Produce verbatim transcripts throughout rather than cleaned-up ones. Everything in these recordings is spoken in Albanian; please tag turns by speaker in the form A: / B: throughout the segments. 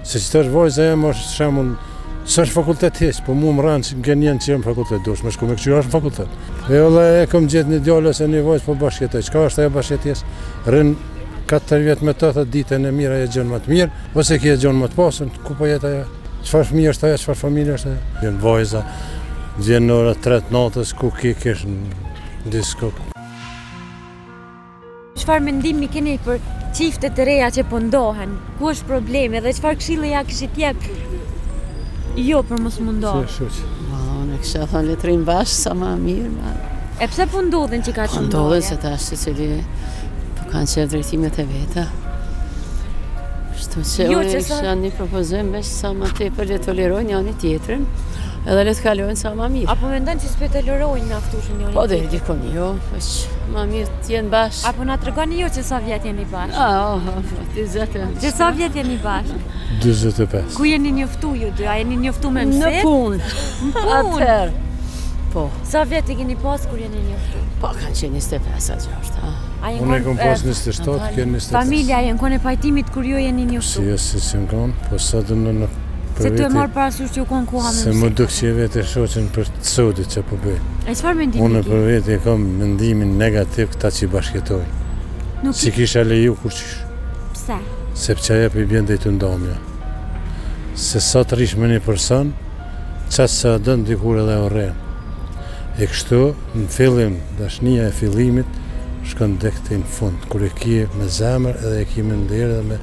A: Se që tash vajza jem është shembull, s'është fakultet heq, po mu më ranë që nga njën që jem fakultet, do shme shku me këqyra është fakultet. E olla e kom gjetë një djallë ose një vajzë po bashkjetoj, qka është ajo bashkjetjes? Rën katër vjetë me të thët ditën e mira e gjënë më të mirë, ose ki e gjënë më të pasën, ku po jetë ajo? Qfar fëmijë është ajo, qfar familje është ajo? Vjen vajza, vjen në ora tre natës, ku ki kish në disko.
B: Çfarë mendimi keni për çiftet e reja që po ndohen? Ku është problemi dhe çfarë këshille ja kishit jep? Jo për mos mundohen.
A: Si është shoqë?
C: Unë kisha thënë le të rrim bashkë sa më mirë. Ma...
B: E pse po ndodhin që ka
C: Po
B: të
C: ndodhen se tash se cili po kanë qef drejtimet e veta. Kështu që
B: Jo,
C: unë
B: që sa-
C: kisha një propozim veç sa më tepër le tolerojnë njëri tjetrin, edhe le të kalojnë sa më mirë.
B: Apo mendojnë që s'pe tolerojnë mjaftueshën njëri
C: Po deri
B: tjetrin?
C: dikon jo, veç më mirë të jenë bashkë.
B: Apo na tregoni ju që sa vjet jeni bashkë?
C: Ah, oh, oh, dyzet e
B: Që sa vjet jeni bashkë?
A: dyzet e pesë.
B: Ku jeni njoftu ju dy? A jeni njoftu me
C: Në
B: mësit?
C: punë.
B: punë.
C: Atëherë. Po,
B: Sa vjet e keni pas kur jeni njoftu?
C: po kanë qenë njëzet e pesë atë gjashtë.
B: A jeni
A: Unë e
B: kon-
A: kom
B: e,
A: pas njëzet e shtatë, kjo njëzet e pesë.
B: Familja jenë kone pajtimit kur ju jeni njoftu?
A: Si është si që më konë, po sa të në në
B: Se tu e marrë parasysh që ju konë koha me
A: Se më
B: mësit?
A: duk që e vetë e shoqen për të sodit që po bëj.
B: E çfarë mendimi
A: Unë
B: ki?
A: për vetë e kam mendimin negativ këta që i bashkjetojnë.
B: Nuk
A: Si
B: i
A: kisha leju kur qysh.
B: pse?
A: Sepse ajo për i bjen dhe i të ndomja. Se sa të rish me një person, qatë sa dënë dikur edhe o rrenë. E kështu, në fillim, dashnia e fillimit, shkon dhe këti në fund, kur e kje me zemër edhe e kje me ndërë dhe me,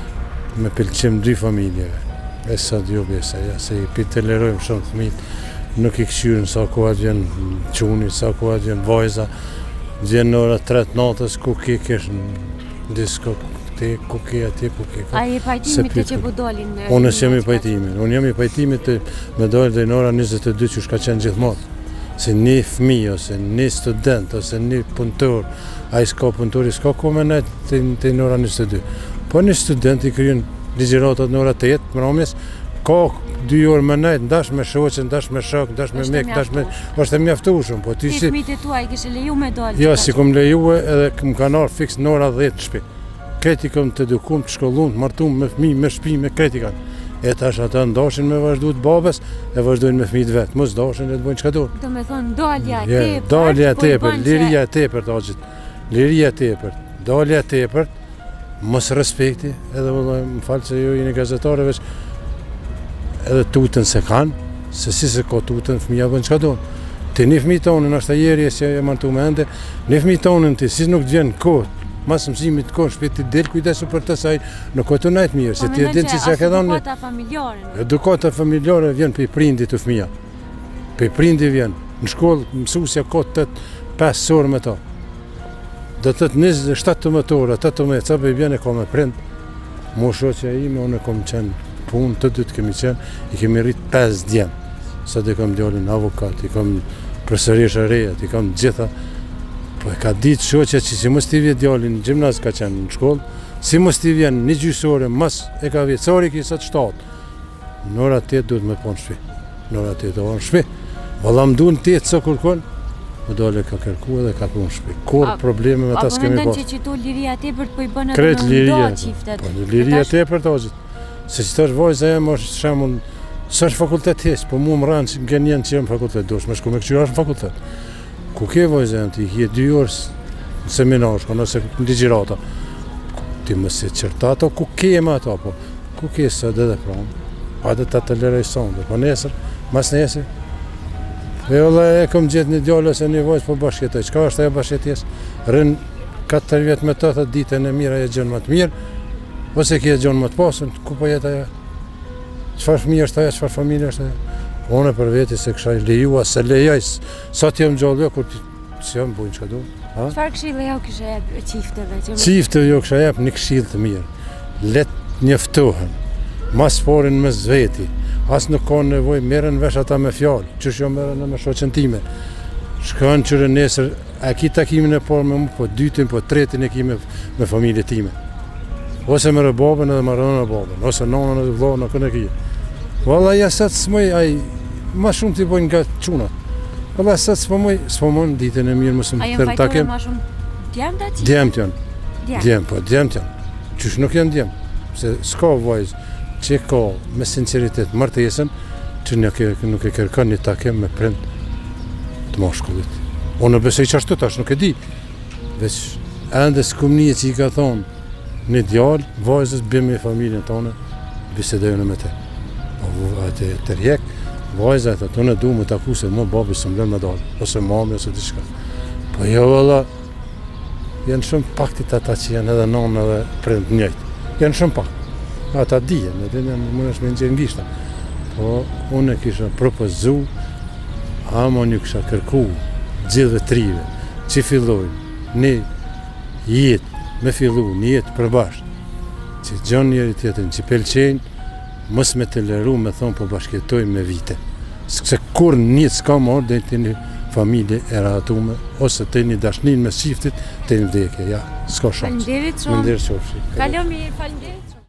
A: me pëlqim dy familjeve. E sa d'jo besa, ja, se i pi tolerojmë shumë fëmijët, nuk i këshyrën sa kohat vjen quni, sa kohat vjen vajza, vjen në ora tre natës, ku ki kish në disko, ti, ku ki ati, ku ki.
B: A i
A: Se
B: pajtimit e
A: pyet-
B: që po dolin? e,
A: Unë jam i
B: që ka-
A: pajtimit, unë jam i pajtimit të me dojnë dhe në ora njëzet e dy që shka qenë gjithmonë. Se një fëmijë, ose një student, ose një punëtor, a i s'ka punëtor, i s'ka ku me nejtë të, të në ora njëzet e dy. Po një student i kryen ligjëratat në ora tetë, mramjes, ka dy orë me nejtë, ndash me shoqen, ndash me shok, ndash me
B: Është e
A: mek, ndash me...
B: mjaftueshëm.
A: është e mjaftueshëm, po ty
B: Ti
A: si...
B: fëmijët e tuaj kishe leju me dalë?
A: Jo,
B: që
A: si
B: ka-
A: kom lejue edhe më kanë arë fix në ora dhjetë në shtëpi. Kreti kom të edukum, të shkollum, të martum me fëmijë, me shtëpi, me kreti kanë. E tash ata ndashin me vazhdu të babës e vazhdojnë me fëmijët vetë. Mos dashin e të bojnë çka duan.
B: Do me thonë dalja e
A: Ja,
B: tepërt,
A: dalja e
B: po i
A: tepërt,
B: bën që-
A: liria e tepërt, Axhit. Liria e tepërt, dalja e tepërt, mos respekti, edhe vëllai, më falë se ju jeni gazetare veç edhe tutën se kanë, se si se ka tutën, fëmija bën çka duan. Ti një fëmijë tonën, është ajeri si e martu me ende, një fëmijë tonën ti, si nuk të vjen kohë, mas mësimit kohë, shpet ti del kujdesu për të saj, nuk ka të najtë mirë, se
B: Po
A: ti e
B: mendoj
A: din
B: që
A: që se
B: as
A: ke dhënë.
B: edukata familjare. në-
A: Edukata familjare vjen për i prindi të fëmija. Për i prindi vjen. Në shkollë mësusja ka të pesë orë me ta. Dhe të të njëzet e shtatëmbëdhjetë orë, tetëmbëdhjetë, sa për i vjen e ka me prind. Mo shoqja ime, unë e kom qenë punë, të dy të kemi qenë, i kemi rritë pesë djemë. Sa dhe kam djallin avokat, i kam profesorisha reja, i kam gjitha. Po e ka ditë shoqja që si mos t'i vje djallin në gjimnaz ka qenë në shkollë, si mos t'i vjen një gjysore, mas e ka vjetë, sari ki sot shtatë. Në ora tetë duhet me po në shpi. Në ora tetë o në shpi. Valla më du në tetë sa kërkon, më dole ka kërku edhe ka po në shpi. Kur
B: A-
A: probleme me ta
B: Apo
A: s'kemi
B: mendon
A: pas.
B: që qëto liria e tepërt po i bën edhe
A: Kret
B: me
A: liria.
B: ndo çiftet?
A: Po, liria
B: tash-
A: tepërt Axhit. Se që tash vajza jem është shembull, s'është fakultet heq, po mu më ranë që nga njën që jem fakultet, do shme shku me këqyra është në fakultet. Ku ke vajza jem ti, je dy orë në seminar, shkon ose në ligjërata. Ti më se qërta ato, ku ke me ato, po, ku ke së edhe dhe pranë. Hajde ta të lëraj sonde, po nesër, mas nesër. E olla e kom gjetë një djallë ose një vajzë po bashkjetoj, qka është ajo bashkjetjes? Rën katër vjetë me të thët ditën e mira e gjënë më të mirë, ose ki e gjënë më të pasën, ku po jetë ajo? Qfar fëmijë është ajo, qfar familje është ajo? Unë për veti se kësha lejua, se lejaj, sa t'jem gjallë jo, kur ti si jam bujnë që do.
B: Çfarë këshille ja kishe jep çifteve? që me-
A: Qifte jo kësha jep një këshill të mirë, let njeftohen, mas porin me zveti, as nuk ka nevoj, merren vesh ata me fjalë, qësh jo merren me shoqen time. Shkon qërë nesër, a ki takimin e parë me mu, po dytin, po tretin e ki me, me familje time. Ose me rëbabën edhe me rënën e babën, ose nanën edhe vllahën, në kënë e ki. Valla ja sot s'moj, ai, ma shumë t'i bojnë nga qunat. Valla sot s'pomoj, s'pomon ditën e mirë, mësë
B: A
A: më
B: jenë
A: tërë
B: fajtore
A: takim.
B: ma shumë djemt ati?
A: Djemt janë,
B: Djemt.
A: djemt, po djemt janë. Qysh nuk janë djemt, se s'ka vajzë. që ka me sinceritet martesën, që nuk e, nuk e kërkon një takim me prind të mashkullit. Unë besoj që ashtu tash, nuk e di. Veç ende s'kum një që i ka thonë një djalë, vajzës bëmë me familjen tonë, bisedojnë me te. Po atë tërjek, vajza e thotë, unë du më taku se më babi së mblen me dalë, ose mami, ose diçka. Po jo valla, janë shumë paktit ata që janë edhe nonë edhe prind njëjtë. Janë shumë pak. Ata dijen, edhe janë më është me nxjerë ngishta. Po unë e kisha propozu, ama një kisha kërku gjithve trive, që fillojnë një jetë, me fillu një jetë përbashkë, që gjonë njëri tjetën që pelqenjë, mos me të leru me thonë po bashketojnë me vite. Se kur një s'ka marrë dhe të një familje e rahatume, ose të një dashnin me shiftit, të një vdekje, ja, s'ka shansë.
B: Faleminderit shumë.
A: Faleminderit qofshi.
B: Kalon mirë, faleminderit.